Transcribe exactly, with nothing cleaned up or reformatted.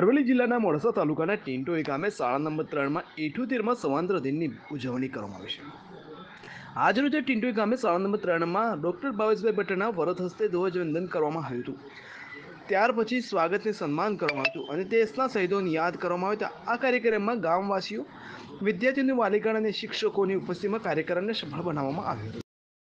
અરવલ્લી જિલ્લાના મોડાસા તાલુકાના ટીંટોઈ ગામે શાળા નંબર ત્રણમાં ઇઠ્યોતેરમાં સ્વાતંત્ર્ય દિનની ઉજવણી કરવામાં આવી છે। આજરોજ ટીંટોઈ ગામે શાળા નંબર ત્રણમાં ડૉક્ટર ભાવેશભાઈ ભટ્ટના વરદ હસ્તે ધ્વજવંદન કરવામાં આવ્યું હતું। ત્યાર પછી સ્વાગતને સન્માન કરવામાં આવ્યું અને દેશના શહીદોને યાદ કરવામાં આવ્યા હતા। આ કાર્યક્રમમાં ગામવાસીઓ, વિદ્યાર્થીઓ, વાલીગણ અને શિક્ષકોની ઉપસ્થિતિમાં કાર્યક્રમને સફળ બનાવવામાં આવ્યો હતો।